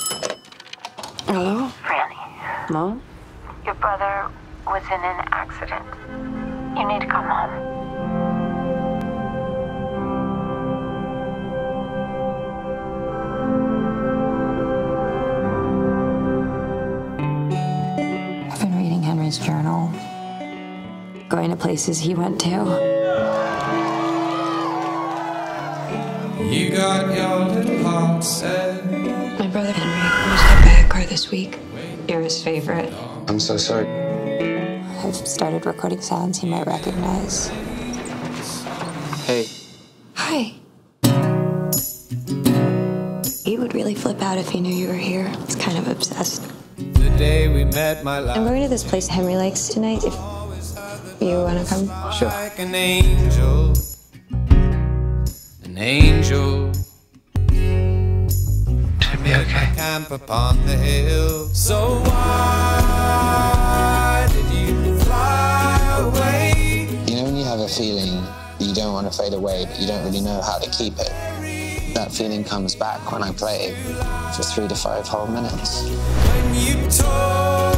Hello? Franny, Mom? your brother was in an accident. You need to come home. I've been reading Henry's journal, going to places he went to. You got your little heart set. My brother Henry was hit by a car this week. You're his favorite. I'm so sorry. I've started recording sounds he might recognize. Hey. Hi. He would really flip out if he knew you were here. He's kind of obsessed. The day we met, my life. I'm going to this place Henry likes tonight. If you want to come? Sure. Like an angel. An angel. Should be okay. Camp upon the hill. So why did you fly away? You know when you have a feeling that you don't want to fade away, but you don't really know how to keep it? That feeling comes back when I play for 3 to 5 whole minutes. When you told